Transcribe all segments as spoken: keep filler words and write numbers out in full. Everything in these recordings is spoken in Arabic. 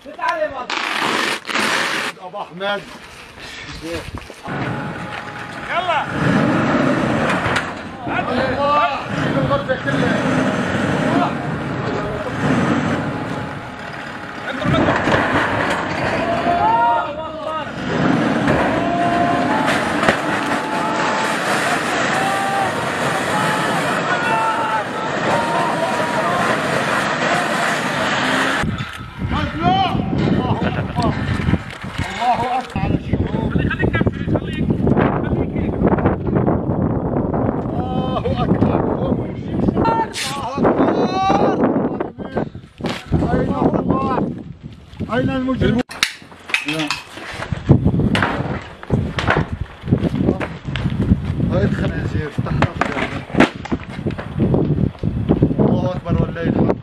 ابو احمد يلا الله الغرفه كلها أين المجرمون؟ هاي الخنازير افتحها الله أكبر والله الحمد.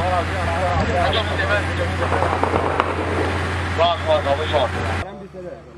Bak bak abi bak.